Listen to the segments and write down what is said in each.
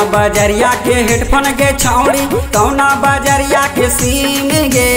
बजरिया के हेडफोन के छौड़ी, कौना बजरिया के सीन गे,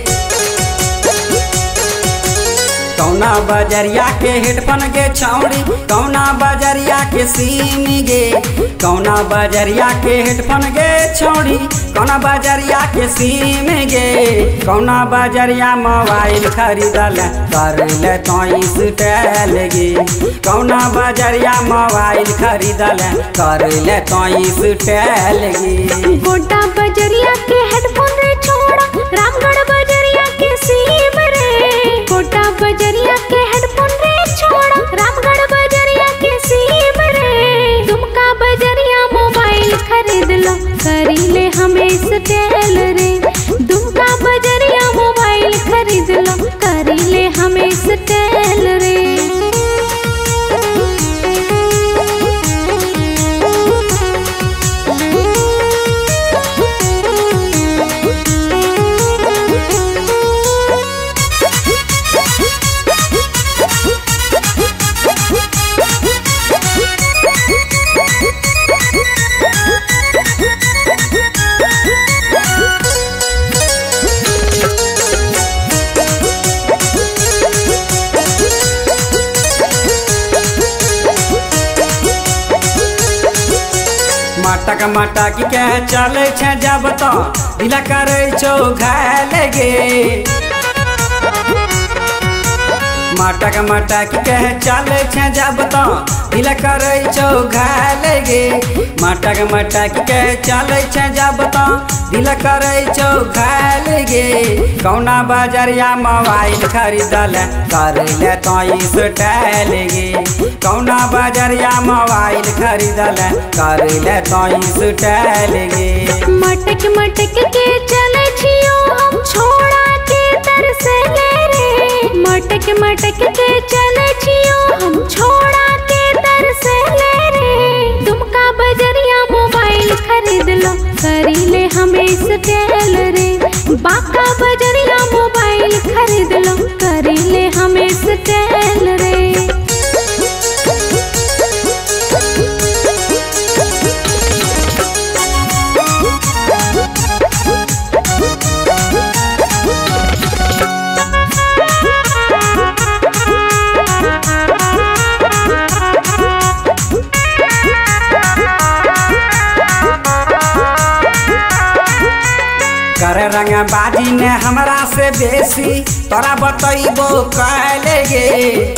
कौना बजरिया के हेडफोन के छौड़ी, कौना बजरिया के सीन गे, कौना बजरिया के हेडफोन के छौड़ी, कौना बजरिया के सीन गे, कौना बजरिया मोबाइल खरीदल कर ले तो स्टाइल गे, कौना बजरिया मोबाइल खरीदल कर ले तो स्टाइल गे। गोटा बजरिया के हेडफोन रे छोड़ा, रामगढ़ बजरिया के सीम रे, गोटा बजरिया के हेडफोन रे छोड़ा, रामगढ़ बजरिया के सीम रे, दुमका बजरिया मोबाइल खरीद लो करी ले हमें स्टाइल रे, दुमका बजरिया मोबाइल खरीद लो करी ले हमें स्टाइल रे। मटक मटक के चले छे जब तो दिल करे छो घायल गे, मटक मटक के चले छे जब तो दिल करे छो घायल गे, मटक मटक के चले छे जब तो दिल करे छो घायल गे, कौना बजरिया मोबाइल खरीदल कर ले तो स्टाइल गे, कौना बजरिया मोबाइल खरीदल कर ले तो स्टाइल गे। मटक मटक के चले छियो हम छोड़ा के तरसले रे, मटक मटक के चले छियो हम छोड़ा के तरसले रे, दुमका बजरिया मोबाइल खरीद लो करी ले हमें स्टाइल रे, बाका बजरिया मोबाइल खरीद लो करी ले हमें स्टाइल रे। कर रंग बाजी ने हमरा से बेसी तोरा बतैबो कैले गे,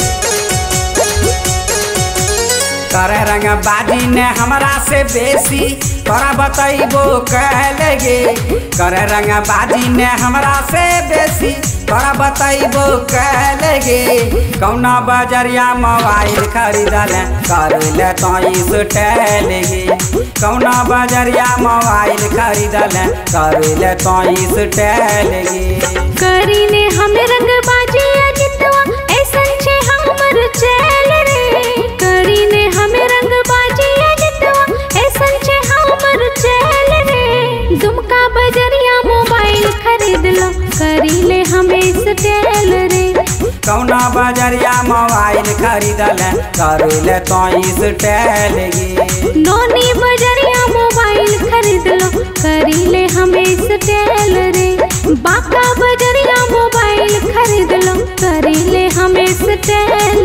कर रंग बाजी ने हमरा से बेसी तोरा बतैबो कैले गे, कर रंग बाजी ने हमरा से बेसी तोरा बतैबो कैले गे, कौना बजरिया मोबाइल खरीदल कर ले तो स्टाइल गे, कौना बजरिया मोबाइल खरीदल कर ले तो स्टाइल गे। करी ने हमें रंग बाजी जितवा ऐसन छे हमर चैल रे, करी ने हमें रंग बाजी जितवा ऐसन छे हमर चैल रे, दुमका बजरिया मोबाइल खरीद लो करी ले हमें स्टाइल रे, कौना बजरिया मोबाइल खरीदल कर ले तो स्टाइल गे। नोनी बजरिया मोबाइल खरीद लो करी ले हमें स्टाइल रे, बाका बजरिया मोबाइल खरीद लो करी ले हमें स्टाइल